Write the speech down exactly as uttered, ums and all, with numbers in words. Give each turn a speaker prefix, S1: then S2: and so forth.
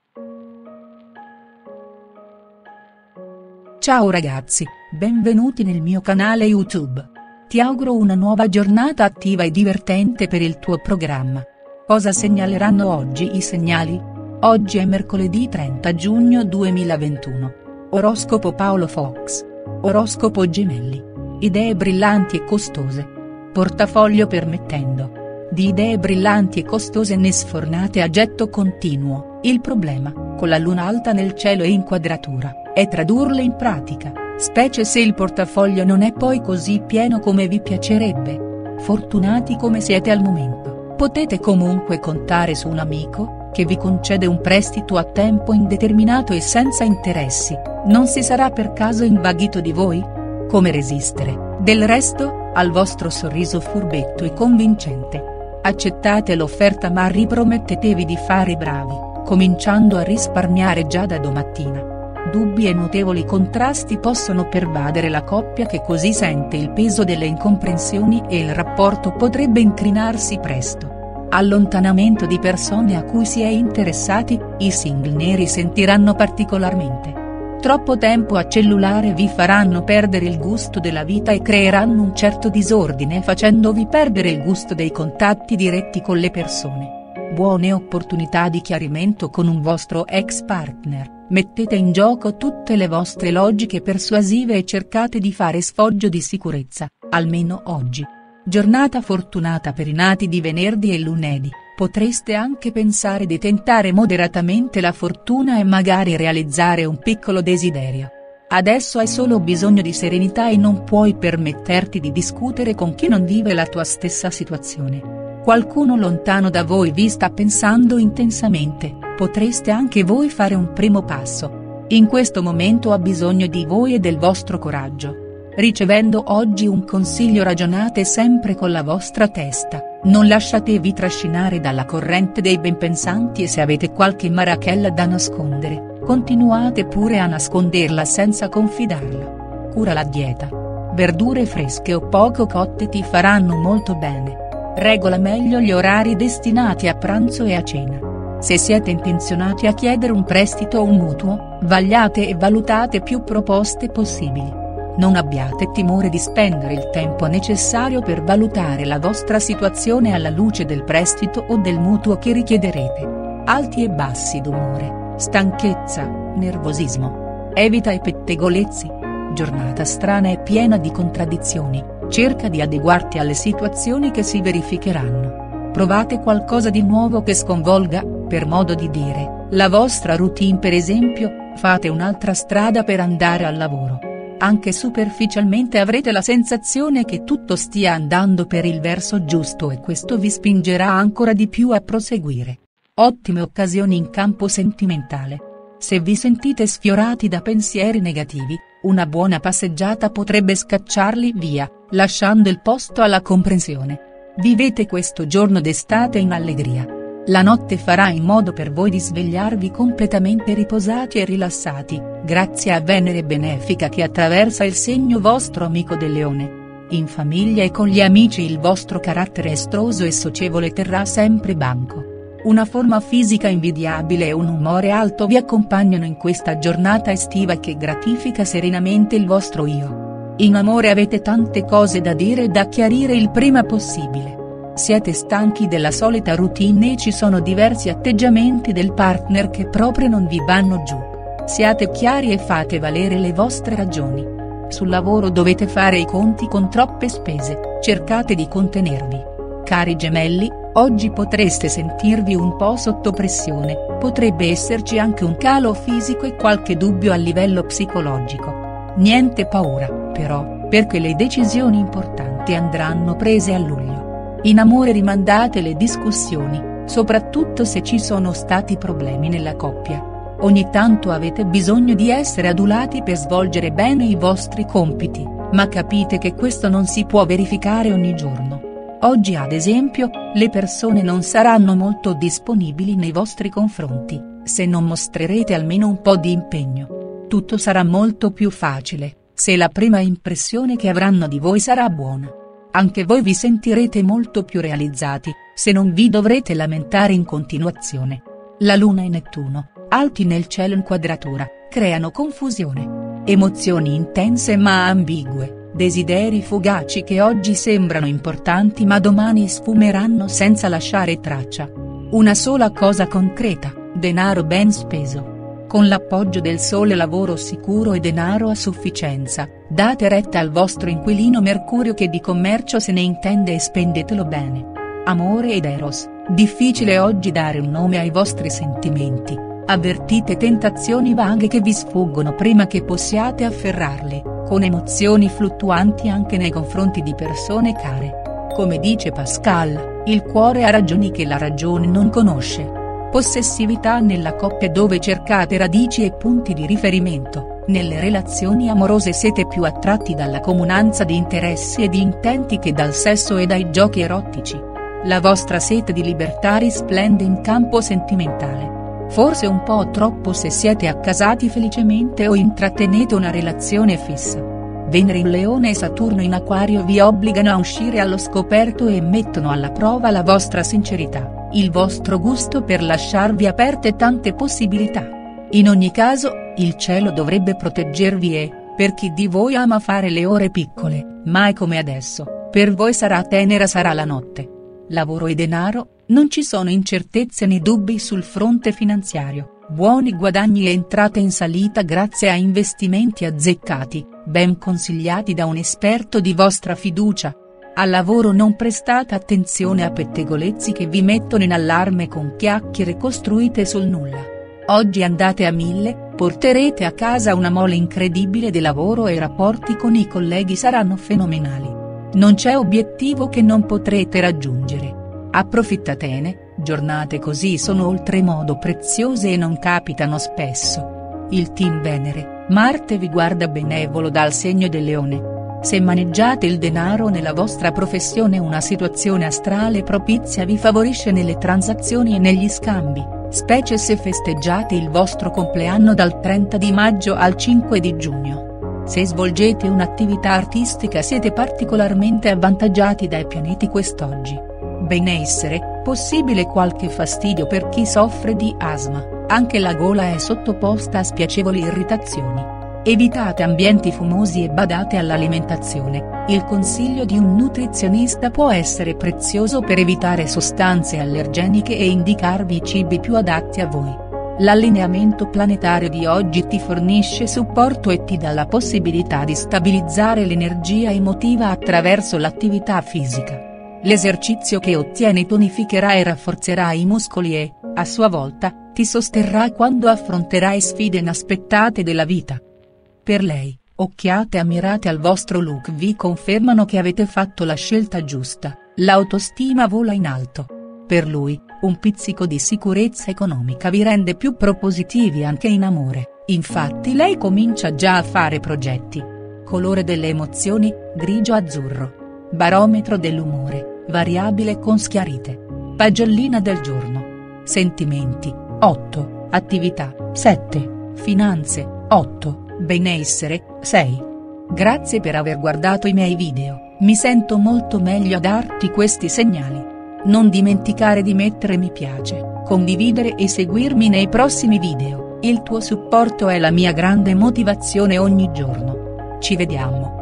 S1: Ciao ragazzi, benvenuti nel mio canale YouTube. Ti auguro una nuova giornata attiva e divertente per il tuo programma. Cosa segnaleranno oggi i segnali? Oggi è mercoledì trenta giugno duemilaventuno. Oroscopo Paolo Fox. Oroscopo Gemelli. Idee brillanti e costose. Portafoglio permettendo. Di idee brillanti e costose ne sfornate a getto continuo, il problema, con la luna alta nel cielo e in quadratura, è tradurle in pratica, specie se il portafoglio non è poi così pieno come vi piacerebbe. Fortunati come siete al momento, potete comunque contare su un amico, che vi concede un prestito a tempo indeterminato e senza interessi. Non si sarà per caso invaghito di voi? Come resistere, del resto, al vostro sorriso furbetto e convincente? Accettate l'offerta ma ripromettetevi di fare i bravi, cominciando a risparmiare già da domattina. Dubbi e notevoli contrasti possono pervadere la coppia che così sente il peso delle incomprensioni e il rapporto potrebbe incrinarsi presto. Allontanamento di persone a cui si è interessati, i single ne risentiranno particolarmente. Troppo tempo a cellulare vi faranno perdere il gusto della vita e creeranno un certo disordine facendovi perdere il gusto dei contatti diretti con le persone. Buone opportunità di chiarimento con un vostro ex partner, mettete in gioco tutte le vostre logiche persuasive e cercate di fare sfoggio di sicurezza, almeno oggi. Giornata fortunata per i nati di venerdì e lunedì. Potreste anche pensare di tentare moderatamente la fortuna e magari realizzare un piccolo desiderio. Adesso hai solo bisogno di serenità e non puoi permetterti di discutere con chi non vive la tua stessa situazione. Qualcuno lontano da voi vi sta pensando intensamente, potreste anche voi fare un primo passo. In questo momento ha bisogno di voi e del vostro coraggio. Ricevendo oggi un consiglio ragionate sempre con la vostra testa, non lasciatevi trascinare dalla corrente dei benpensanti e se avete qualche marachella da nascondere, continuate pure a nasconderla senza confidarla. Cura la dieta. Verdure fresche o poco cotte ti faranno molto bene. Regola meglio gli orari destinati a pranzo e a cena. Se siete intenzionati a chiedere un prestito o un mutuo, vagliate e valutate più proposte possibili. Non abbiate timore di spendere il tempo necessario per valutare la vostra situazione alla luce del prestito o del mutuo che richiederete. Alti e bassi d'umore, stanchezza, nervosismo. Evita i pettegolezzi. Giornata strana e piena di contraddizioni, cerca di adeguarti alle situazioni che si verificheranno. Provate qualcosa di nuovo che sconvolga, per modo di dire, la vostra routine per esempio, fate un'altra strada per andare al lavoro. Anche superficialmente avrete la sensazione che tutto stia andando per il verso giusto e questo vi spingerà ancora di più a proseguire. Ottime occasioni in campo sentimentale. Se vi sentite sfiorati da pensieri negativi, una buona passeggiata potrebbe scacciarli via, lasciando il posto alla comprensione. Vivete questo giorno d'estate in allegria. La notte farà in modo per voi di svegliarvi completamente riposati e rilassati, grazie a Venere benefica che attraversa il segno vostro amico del Leone. In famiglia e con gli amici il vostro carattere estroso e socievole terrà sempre banco. Una forma fisica invidiabile e un umore alto vi accompagnano in questa giornata estiva che gratifica serenamente il vostro io. In amore avete tante cose da dire e da chiarire il prima possibile. Siete stanchi della solita routine e ci sono diversi atteggiamenti del partner che proprio non vi vanno giù. Siate chiari e fate valere le vostre ragioni. Sul lavoro dovete fare i conti con troppe spese, cercate di contenervi. Cari gemelli, oggi potreste sentirvi un po' sotto pressione, potrebbe esserci anche un calo fisico e qualche dubbio a livello psicologico. Niente paura, però, perché le decisioni importanti andranno prese a luglio. In amore rimandate le discussioni, soprattutto se ci sono stati problemi nella coppia. Ogni tanto avete bisogno di essere adulati per svolgere bene i vostri compiti, ma capite che questo non si può verificare ogni giorno. Oggi ad esempio, le persone non saranno molto disponibili nei vostri confronti, se non mostrerete almeno un po' di impegno. Tutto sarà molto più facile, se la prima impressione che avranno di voi sarà buona. Anche voi vi sentirete molto più realizzati, se non vi dovrete lamentare in continuazione. La Luna e Nettuno, alti nel cielo in quadratura, creano confusione. Emozioni intense ma ambigue, desideri fugaci che oggi sembrano importanti ma domani sfumeranno senza lasciare traccia. Una sola cosa concreta, denaro ben speso. Con l'appoggio del sole, lavoro sicuro e denaro a sufficienza, date retta al vostro inquilino Mercurio che di commercio se ne intende e spendetelo bene. Amore ed Eros, difficile oggi dare un nome ai vostri sentimenti, avvertite tentazioni vaghe che vi sfuggono prima che possiate afferrarli, con emozioni fluttuanti anche nei confronti di persone care. Come dice Pascal, il cuore ha ragioni che la ragione non conosce. Possessività nella coppia dove cercate radici e punti di riferimento, nelle relazioni amorose siete più attratti dalla comunanza di interessi e di intenti che dal sesso e dai giochi erotici. La vostra sete di libertà risplende in campo sentimentale. Forse un po' troppo se siete accasati felicemente o intrattenete una relazione fissa. Venere in Leone e Saturno in Acquario vi obbligano a uscire allo scoperto e mettono alla prova la vostra sincerità, il vostro gusto per lasciarvi aperte tante possibilità. In ogni caso, il cielo dovrebbe proteggervi e, per chi di voi ama fare le ore piccole, mai come adesso, per voi sarà tenera sarà la notte. Lavoro e denaro, non ci sono incertezze né dubbi sul fronte finanziario. Buoni guadagni e entrate in salita grazie a investimenti azzeccati, ben consigliati da un esperto di vostra fiducia. Al lavoro non prestate attenzione a pettegolezzi che vi mettono in allarme con chiacchiere costruite sul nulla. Oggi andate a mille, porterete a casa una mole incredibile di lavoro e i rapporti con i colleghi saranno fenomenali. Non c'è obiettivo che non potrete raggiungere. Approfittatene. Giornate così sono oltremodo preziose e non capitano spesso. Il team Venere, Marte vi guarda benevolo dal segno del Leone. Se maneggiate il denaro nella vostra professione una situazione astrale propizia vi favorisce nelle transazioni e negli scambi, specie se festeggiate il vostro compleanno dal trenta di maggio al cinque di giugno. Se svolgete un'attività artistica siete particolarmente avvantaggiati dai pianeti quest'oggi. Benessere, possibile qualche fastidio per chi soffre di asma, anche la gola è sottoposta a spiacevoli irritazioni. Evitate ambienti fumosi e badate all'alimentazione, il consiglio di un nutrizionista può essere prezioso per evitare sostanze allergeniche e indicarvi i cibi più adatti a voi. L'allineamento planetario di oggi ti fornisce supporto e ti dà la possibilità di stabilizzare l'energia emotiva attraverso l'attività fisica. L'esercizio che ottieni tonificherà e rafforzerà i muscoli e, a sua volta, ti sosterrà quando affronterai sfide inaspettate della vita. Per lei, occhiate ammirate al vostro look vi confermano che avete fatto la scelta giusta, l'autostima vola in alto. Per lui, un pizzico di sicurezza economica vi rende più propositivi anche in amore, infatti lei comincia già a fare progetti. Colore delle emozioni, grigio-azzurro. Barometro dell'umore, variabile con schiarite. Pagellina del giorno. Sentimenti, otto, attività, sette, finanze, otto, benessere, sei. Grazie per aver guardato i miei video, mi sento molto meglio a darti questi segnali. Non dimenticare di mettere mi piace, condividere e seguirmi nei prossimi video, il tuo supporto è la mia grande motivazione ogni giorno. Ci vediamo.